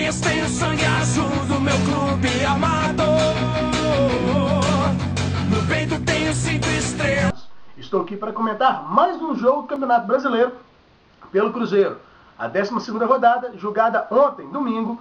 vez tenho sangue azul do meu clube amado. No peito tenho 5 estrelas. Estou aqui para comentar mais um jogo do Campeonato Brasileiro pelo Cruzeiro. A 12ª rodada, jogada ontem, domingo,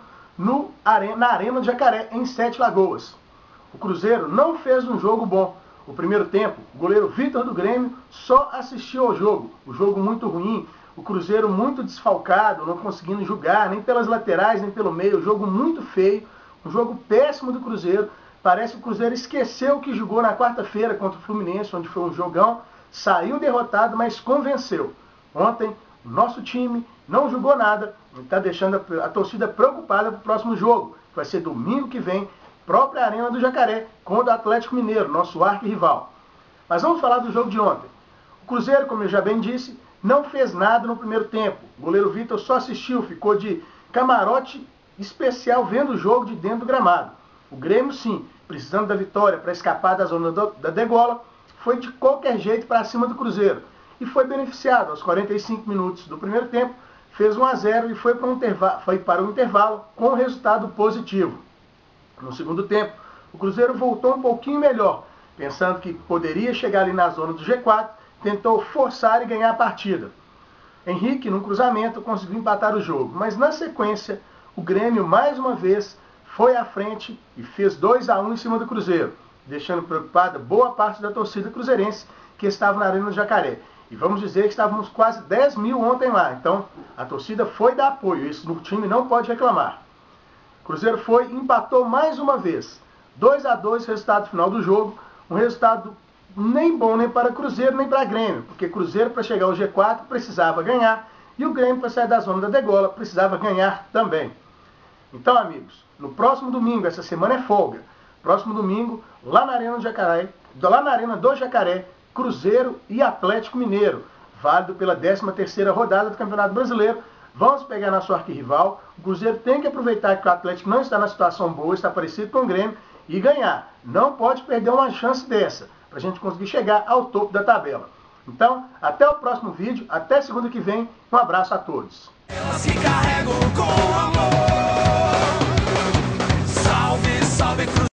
na Arena do Jacaré, em Sete Lagoas. O Cruzeiro não fez um jogo bom. O primeiro tempo, o goleiro Vitor do Grêmio só assistiu ao jogo. O jogo muito ruim, o Cruzeiro muito desfalcado, não conseguindo jogar, nem pelas laterais, nem pelo meio. O jogo muito feio, um jogo péssimo do Cruzeiro. Parece que o Cruzeiro esqueceu o que jogou na quarta-feira contra o Fluminense, onde foi um jogão. Saiu derrotado, mas convenceu. Ontem, o nosso time não jogou nada e está deixando a torcida preocupada para o próximo jogo, que vai ser domingo que vem, própria Arena do Jacaré, contra o Atlético Mineiro, nosso arquirrival. Mas vamos falar do jogo de ontem. O Cruzeiro, como eu já bem disse, não fez nada no primeiro tempo. O goleiro Vitor só assistiu, ficou de camarote especial vendo o jogo de dentro do gramado. O Grêmio, sim, precisando da vitória para escapar da zona da degola, foi de qualquer jeito para cima do Cruzeiro. E foi beneficiado aos 45 minutos do primeiro tempo, fez 1-0 e foi para o intervalo com um resultado positivo. No segundo tempo, o Cruzeiro voltou um pouquinho melhor, pensando que poderia chegar ali na zona do G4, tentou forçar e ganhar a partida. Henrique, num cruzamento, conseguiu empatar o jogo, mas na sequência, o Grêmio mais uma vez foi à frente e fez 2-1 em cima do Cruzeiro, deixando preocupada boa parte da torcida cruzeirense que estava na Arena do Jacaré. E vamos dizer que estávamos quase 10 mil ontem lá, então a torcida foi dar apoio, isso no time não pode reclamar. O Cruzeiro foi e empatou mais uma vez. 2-2 resultado final do jogo, um resultado nem bom nem para Cruzeiro nem para Grêmio, porque Cruzeiro para chegar ao G4 precisava ganhar e o Grêmio para sair da zona da degola precisava ganhar também. Então, amigos, no próximo domingo, essa semana é folga, próximo domingo, lá na Arena do Jacaré, Cruzeiro e Atlético Mineiro, válido pela 13ª rodada do Campeonato Brasileiro. Vamos pegar nosso arquirrival. O Cruzeiro tem que aproveitar que o Atlético não está na situação boa, está parecido com o Grêmio, e ganhar. Não pode perder uma chance dessa, para a gente conseguir chegar ao topo da tabela. Então, até o próximo vídeo, até segunda que vem. Um abraço a todos. Elas se carregam com amor.